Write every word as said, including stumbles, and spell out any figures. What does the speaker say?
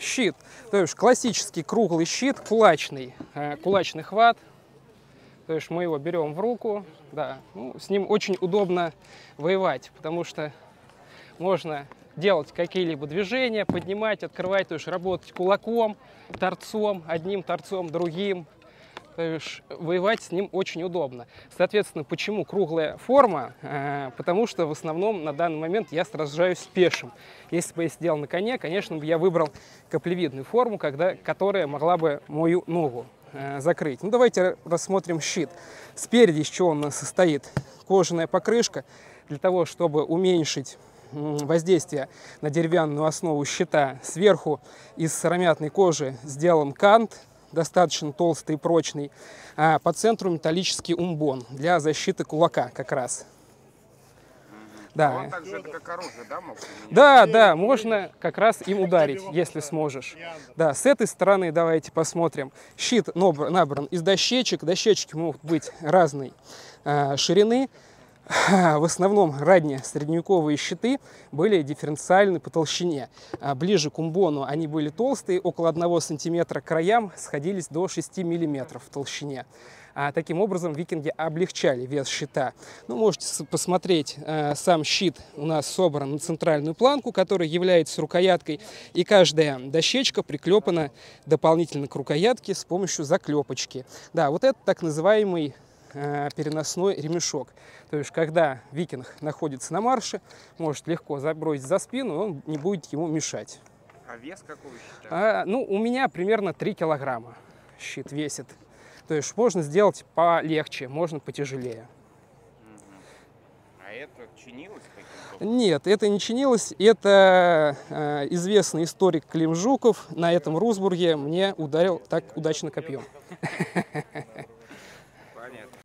щит. То есть классический круглый щит, кулачный, кулачный хват. То есть мы его берем в руку, да, ну, с ним очень удобно воевать, потому что можно делать какие-либо движения, поднимать, открывать, то есть работать кулаком, торцом, одним торцом, другим. То есть воевать с ним очень удобно. Соответственно, почему круглая форма? Э, потому что в основном на данный момент я сражаюсь с пешим. Если бы я сидел на коне, конечно, бы я выбрал каплевидную форму, когда, которая могла бы мою ногу э, закрыть. Ну, давайте рассмотрим щит. Спереди из чего он у нас состоит? Кожаная покрышка. Для того, чтобы уменьшить воздействие на деревянную основу щита, сверху из сыромятной кожи сделан кант, достаточно толстый и прочный, а по центру металлический умбон для защиты кулака как раз. Да. А он также это как оружие, да, мог? Да, да, можно как раз им ударить, если сможешь. Да, с этой стороны давайте посмотрим. Щит набран из дощечек. Дощечки могут быть разной э, ширины. В основном ранние средневековые щиты были дифференциальны по толщине. Ближе к умбону они были толстые, около одного сантиметра, к краям сходились до шести миллиметров в толщине. А таким образом викинги облегчали вес щита. Ну, можете посмотреть, сам щит у нас собран на центральную планку, которая является рукояткой, и каждая дощечка приклепана дополнительно к рукоятке с помощью заклепочки. Да, вот это так называемый переносной ремешок. То есть, когда викинг находится на марше, может легко забросить за спину, он не будет ему мешать. А вес какого щита? А, ну, у меня примерно три килограмма щит весит. То есть, можно сделать полегче, можно потяжелее. А это чинилось каким-то? Нет, это не чинилось. Это э, известный историк Клим Жуков на этом Русбурге мне ударил так удачно копьем. Понятно.